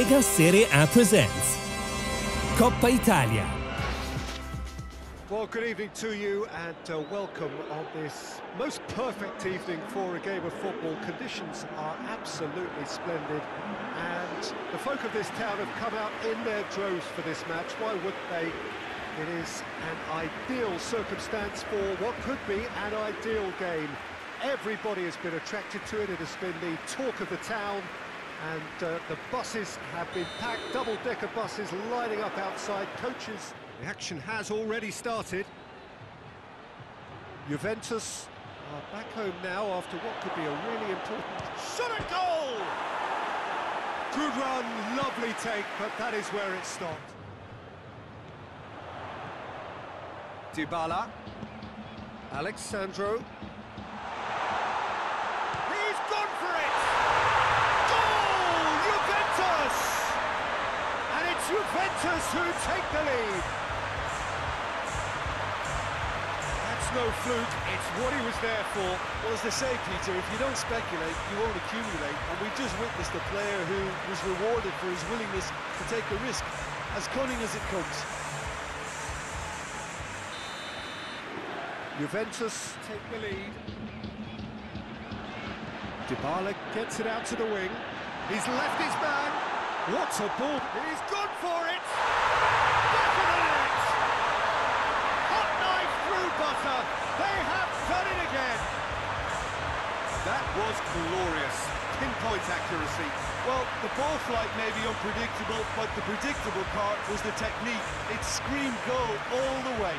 Lega Serie A presents Coppa Italia. Well, good evening to you and welcome on this most perfect evening for a game of football. Conditions are absolutely splendid and the folk of this town have come out in their droves for this match. Why wouldn't they? It is an ideal circumstance for what could be an ideal game. Everybody has been attracted to it. It has been the talk of the town, and the buses have been packed, double-decker buses lining up outside. Coaches, the action has already started. Juventus are back home now after what could be a really important shot at goal! Good run, lovely take, but that is where it stopped. Dybala, Alexandro. He's gone for it! Goal! Juventus! And it's Juventus who take the lead. That's no fluke, it's what he was there for. Well, as they say, Peter, if you don't speculate, you won't accumulate. And we've just witnessed a player who was rewarded for his willingness to take the risk, as cunning as it comes. Juventus take the lead. Dybala gets it out to the wing. He's left his man. What a ball! He's gone for it! Back of the net! Hot knife through butter. They have done it again. That was glorious. Pinpoint accuracy. Well, the ball flight may be unpredictable, but the predictable part was the technique. It screamed goal all the way.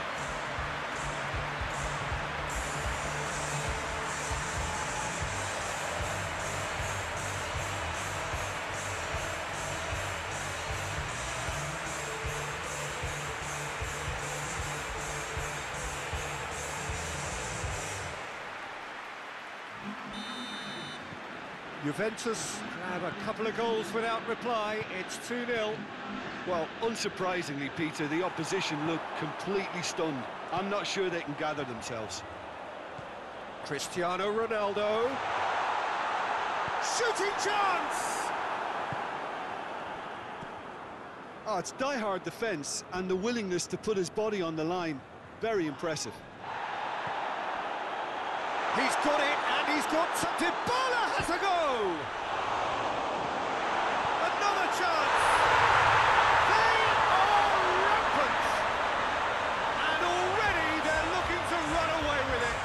Juventus have a couple of goals without reply. It's 2-0. Well, unsurprisingly, Peter, the opposition look completely stunned. I'm not sure they can gather themselves. Cristiano Ronaldo. Shooting chance! Oh, it's die-hard defence and the willingness to put his body on the line. Very impressive. He's got it, and he's got Dybala has a go! Another chance! They are rampant! And already they're looking to run away with it.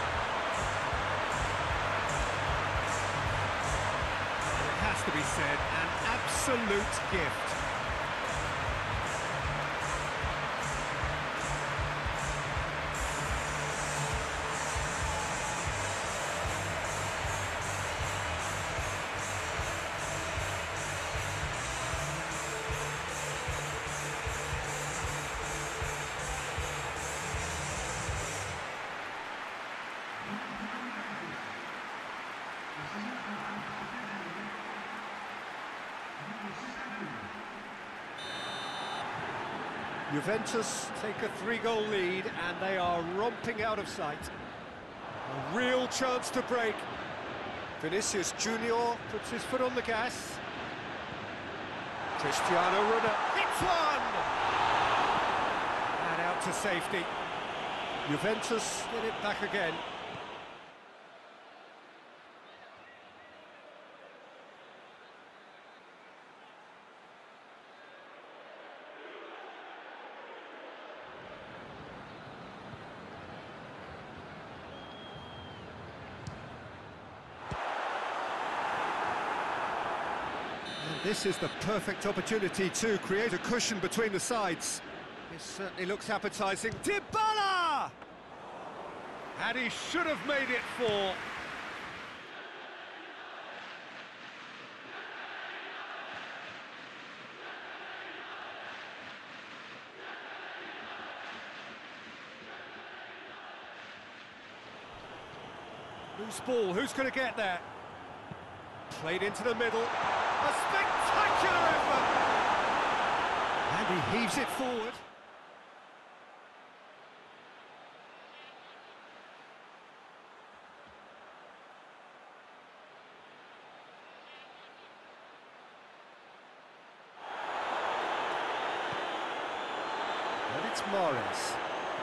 It has to be said, an absolute gift. Juventus take a 3-goal lead and they are romping out of sight. A real chance to break. Vinicius Junior puts his foot on the gas. Cristiano Ronaldo hits one! And out to safety. Juventus get it back again. This is the perfect opportunity to create a cushion between the sides. This certainly looks appetising. Dybala! And he should have made it 4. Loose ball, who's going to get there? Played into the middle. A spectacular effort! And he heaves it forward. It's Mahrez.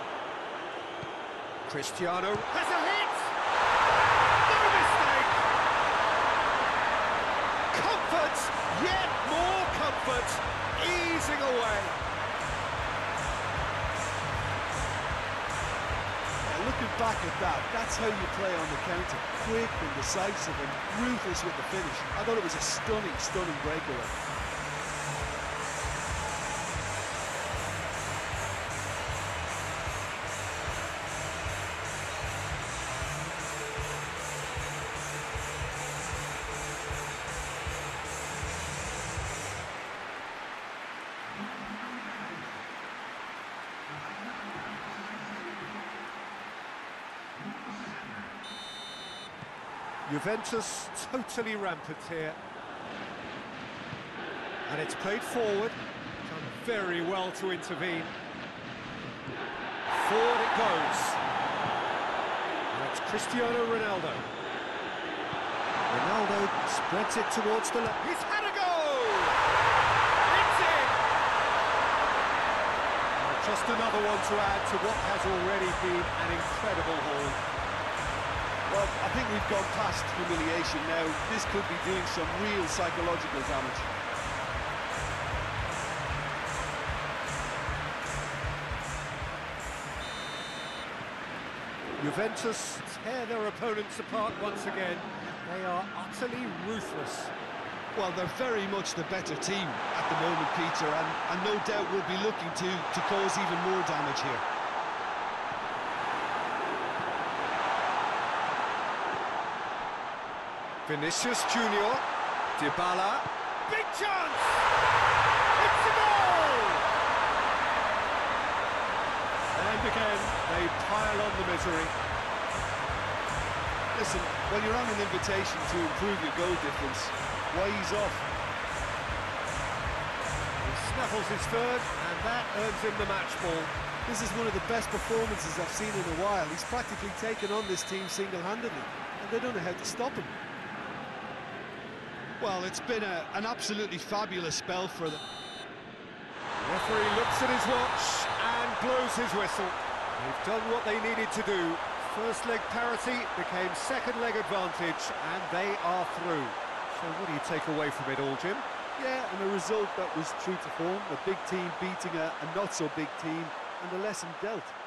Cristiano has a hit! No mistake! Comfort! Yet more comfort! Easing away. Looking back at that, that's how you play on the counter. Quick and decisive and ruthless with the finish. I thought it was a stunning, stunning breakaway. Juventus totally rampant here. And it's played forward. Done very well to intervene. Forward it goes. And it's Cristiano Ronaldo. Ronaldo spreads it towards the left. He's had a go! It's in! Just another one to add to what has already been an incredible haul. Well, I think we've gone past humiliation now. This could be doing some real psychological damage. Juventus tear their opponents apart once again. They are utterly ruthless. Well, they're very much the better team at the moment, Peter, and no doubt will be looking to cause even more damage here. Vinicius Junior, Dybala, big chance! It's a goal! And again, they pile on the misery. Listen, when you're on an invitation to improve your goal difference, why ease off? He snaffles his third, and that earns him the match ball. This is one of the best performances I've seen in a while. He's practically taken on this team single-handedly, and they don't know how to stop him. Well, it's been an absolutely fabulous spell for them. The referee looks at his watch and blows his whistle. They've done what they needed to do. First leg parity became second leg advantage, and they are through. So what do you take away from it all, Jim? Yeah, and a result that was true to form. A big team beating a not-so-big team, and a lesson dealt.